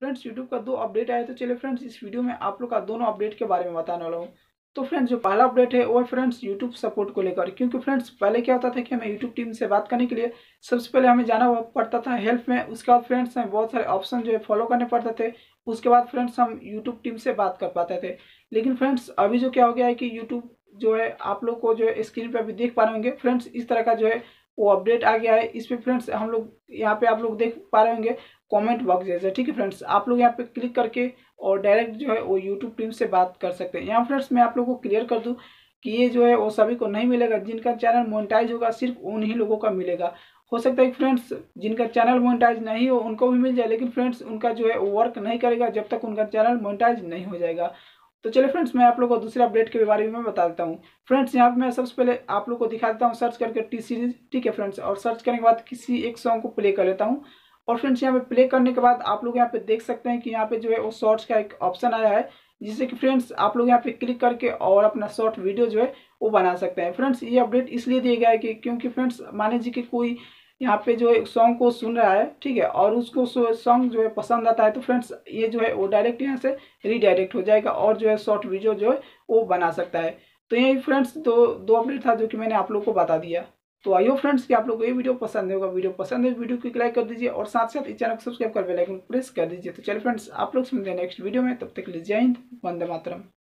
Friends YouTube का 2 update आया, तो चलिए फ्रेंड्स इस वीडियो में आप लोग का दोनों अपडेट के बारे में बताने वाला हूँ। तो फ्रेंड्स जो पहला अपडेट है वो है फ्रेंड्स यूट्यूब सपोर्ट को लेकर, क्योंकि फ्रेंड्स पहले क्या होता था कि हमें यूट्यूब टीम से बात करने के लिए सबसे पहले हमें जाना पड़ता था हेल्प में। उसके बाद फ्रेंड्स हमें बहुत सारे ऑप्शन जो है फॉलो करने पड़ते थे। उसके बाद फ्रेंड्स हम यूट्यूब टीम से बात कर पाते थे। लेकिन फ्रेंड्स अभी जो क्या हो गया है कि यूट्यूब जो है आप लोग को जो है स्क्रीन पे अभी देख पा रहे होंगे फ्रेंड्स, इस तरह का जो है वो अपडेट आ गया है। इस पे फ्रेंड्स हम लोग यहाँ पे आप लोग देख पा रहे होंगे कमेंट बॉक्स जैसे, ठीक है फ्रेंड्स। आप लोग यहाँ पे क्लिक करके और डायरेक्ट जो है वो यूट्यूब टीम से बात कर सकते हैं। यहाँ फ्रेंड्स मैं आप लोगों को क्लियर कर दूं कि ये जो है वो सभी को नहीं मिलेगा। जिनका चैनल मोनेटाइज होगा सिर्फ उन्हीं लोगों का मिलेगा। हो सकता है फ्रेंड्स जिनका चैनल मोनेटाइज नहीं हो उनको भी मिल जाए, लेकिन फ्रेंड्स उनका जो है वर्क नहीं करेगा जब तक उनका चैनल मोनेटाइज नहीं हो जाएगा। तो चलिए फ्रेंड्स मैं आप लोगों को दूसरे अपडेट के बारे में बता देता हूँ। फ्रेंड्स यहाँ पे मैं सबसे पहले आप लोग को दिखा देता हूँ सर्च करके टी सीरीज, ठीक है फ्रेंड्स। और सर्च करने के बाद किसी एक सॉन्ग को प्ले कर लेता हूँ। और फ्रेंड्स यहाँ पे प्ले करने के बाद आप लोग यहाँ पे देख सकते हैं कि यहाँ पे जो है वो शॉर्ट्स का एक ऑप्शन आया है, जिससे कि फ्रेंड्स आप लोग यहाँ पे क्लिक करके और अपना शॉर्ट वीडियो जो है वो बना सकते हैं। फ्रेंड्स ये अपडेट इसलिए दिया गया है कि क्योंकि फ्रेंड्स मान लीजिए कि कोई यहाँ पे जो है सॉन्ग को सुन रहा है, ठीक है, और उसको सॉन्ग जो है पसंद आता है, तो फ्रेंड्स ये जो है वो डायरेक्ट यहाँ से रीडायरेक्ट हो जाएगा और जो है शॉर्ट वीडियो जो है वो बना सकता है। तो यही फ्रेंड्स दो दो अपडेट था जो कि मैंने आप लोग को बता दिया। तो आई होप फ्रेंड्स कि आप लोग को ये वीडियो पसंद होगा। वीडियो पसंद है वीडियो को लाइक कर दीजिए और साथ साथ इस चैनल को सब्सक्राइब कर बेल आइकन प्रेस कर दीजिए। तो चलिए फ्रेंड्स आप लोग से मिलते हैं नेक्स्ट वीडियो में, तब तक के लिए जय हिंद, वंदे मातरम।